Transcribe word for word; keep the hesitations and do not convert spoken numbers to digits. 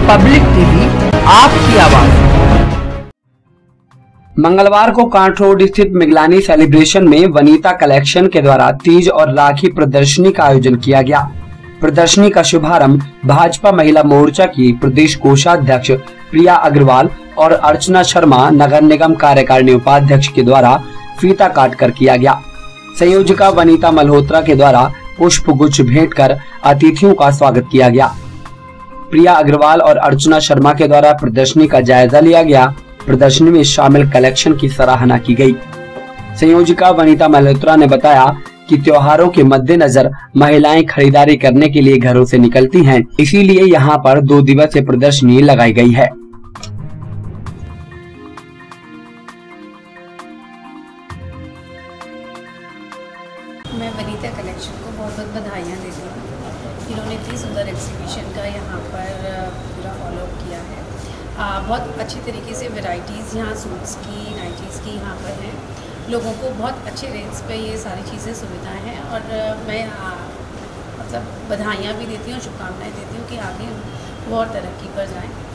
Public TV, आपकी आवाज। मंगलवार को कांठ रोड स्थित मिगलानी सेलिब्रेशन में वनीता कलेक्शन के द्वारा तीज और राखी प्रदर्शनी का आयोजन किया गया। प्रदर्शनी का शुभारंभ भाजपा महिला मोर्चा की प्रदेश कोषाध्यक्ष प्रिया अग्रवाल और अर्चना शर्मा नगर निगम कार्यकारिणी उपाध्यक्ष के द्वारा फीता काट कर किया गया। संयोजिका वनीता मल्होत्रा के द्वारा पुष्प गुच्छ भेंट कर अतिथियों का स्वागत किया गया। प्रिया अग्रवाल और अर्चना शर्मा के द्वारा प्रदर्शनी का जायजा लिया गया। प्रदर्शनी में शामिल कलेक्शन की सराहना की गई। संयोजिका वनीता मल्होत्रा ने बताया कि त्योहारों के मद्देनजर महिलाएं खरीदारी करने के लिए घरों से निकलती हैं, इसीलिए यहां पर दो दिवसीय प्रदर्शनी लगाई गई है। मैं वनीता कलेक्शन को बहुत बहुत बधाइयाँ देती हूँ। इन्होंने इतनी सुंदर एग्जीबिशन का यहाँ पर पूरा फॉलोअप किया है। आ, बहुत अच्छी तरीके से वैरायटीज़ यहाँ सूट्स की, नाइटीज़ की यहाँ पर हैं। लोगों को बहुत अच्छे रेट्स पे ये सारी चीज़ें सुविधाएं हैं और मैं आ, मतलब बधाइयाँ भी देती हूँ, शुभकामनाएँ देती हूँ कि आगे वो और तरक्की पर जाएँ।